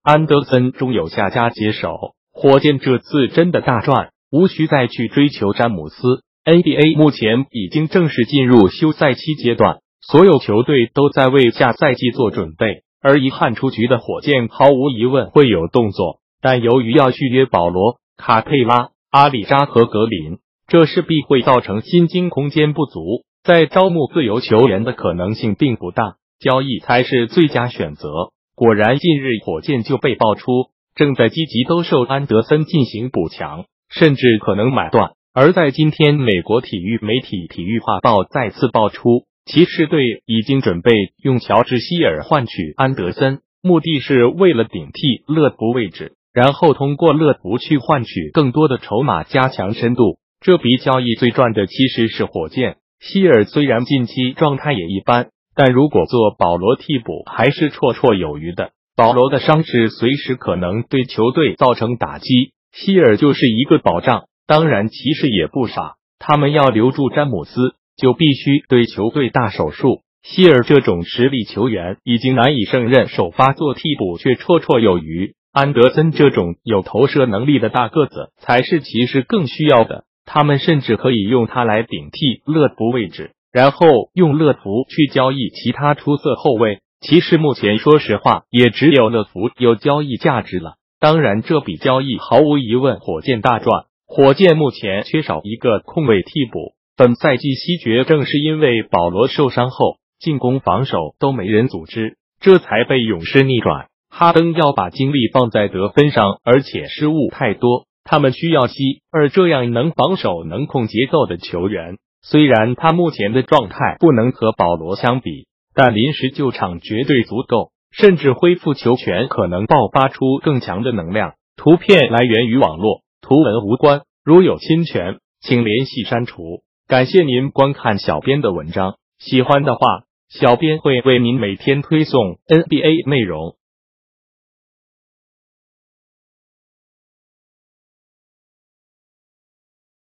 安德森终有下家接手，火箭这次真的大赚，无需再去追求詹姆斯。NBA 目前已经正式进入休赛期阶段，所有球队都在为下赛季做准备，而遗憾出局的火箭毫无疑问会有动作，但由于要续约保罗、卡佩拉、阿里扎和格林，这势必会造成薪金空间不足，在招募自由球员的可能性并不大，交易才是最佳选择。果然，近日火箭就被爆出正在积极兜售安德森进行补强，甚至可能买断。而在今天，美国体育媒体《体育画报》再次爆出，骑士队已经准备用乔治希尔换取安德森，目的是为了顶替乐福位置，然后通过乐福去换取更多的筹码，加强深度。这笔交易最赚的其实是火箭。希尔虽然近期状态也一般，但如果做保罗替补还是绰绰有余的。保罗的伤势随时可能对球队造成打击，希尔就是一个保障。当然骑士也不傻，他们要留住詹姆斯，就必须对球队大手术。希尔这种实力球员已经难以胜任首发，做替补却绰绰有余。安德森这种有投射能力的大个子才是骑士更需要的，他们甚至可以用他来顶替乐福位置，然后用乐福去交易其他出色后卫。骑士目前说实话也只有乐福有交易价值了。当然这笔交易毫无疑问火箭大赚。火箭目前缺少一个控卫替补，本赛季西决正是因为保罗受伤后进攻防守都没人组织，这才被勇士逆转。哈登要把精力放在得分上，而且失误太多，他们需要希尔这样能防守能控节奏的球员。虽然他目前的状态不能和保罗相比，但临时救场绝对足够，甚至恢复球权可能爆发出更强的能量。图片来源于网络，图文无关，如有侵权，请联系删除。感谢您观看小编的文章，喜欢的话，小编会为您每天推送 NBA 内容。